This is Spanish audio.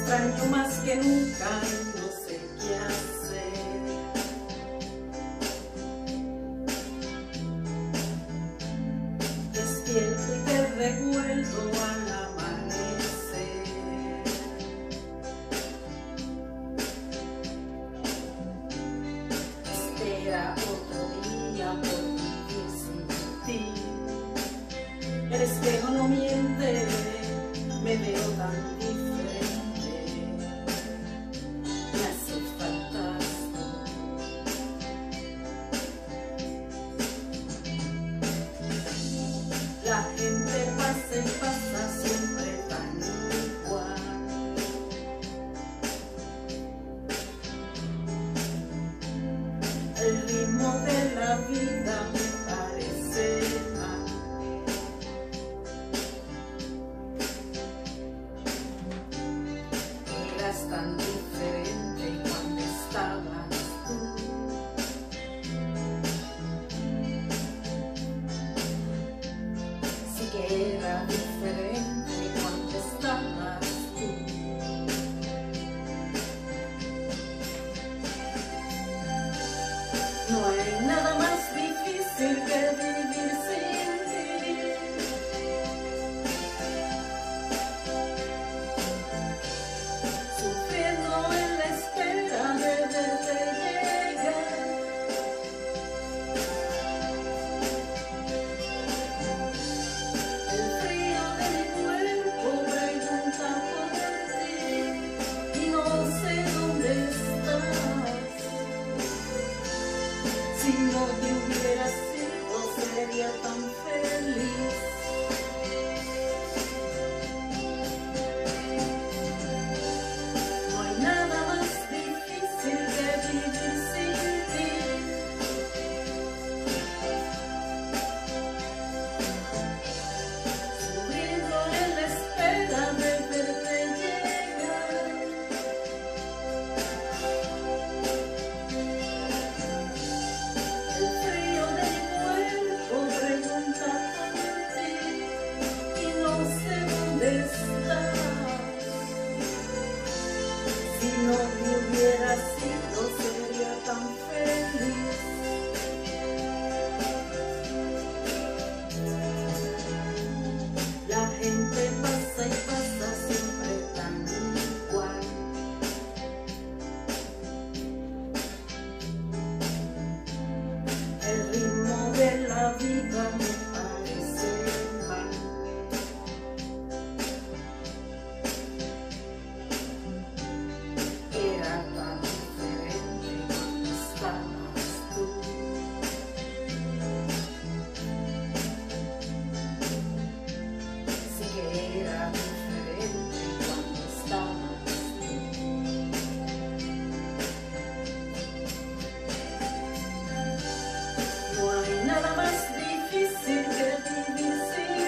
extraño más que nunca y no sé qué hacer. Despierto y te recuerdo al amanecer. Espera otro día por vivir sin ti. El espejo no miente, me veo tan diferente. Me hace falta tú. La gente pasa y pasa siempre tan igual. El ritmo de la vida me parece mal. Eras tan diferente cuando estabas tú. Sí que era diferente cuando estabas tú. No hay nada más difícil que vivir sin ti. Sufriendo en la espera de verte llegar. El frío de mi cuerpo pregunta por ti y no sé dónde estás. Si no te hubiera sido, sería tan feliz. No hay nada más difícil que vivir sin ti. Sufriendo en la espera de verte llegar. El frío de mi cuerpo pregunta por ti y no sé dónde estás. Si no te hubiera sido, sería tan feliz. La gente pasa y pasa siempre tan igual. El ritmo de la vida me parece mal. Era tan diferente cuando estabas tú. Sí que era diferente cuando estabas tú. No hay nada más difícil que vivir sin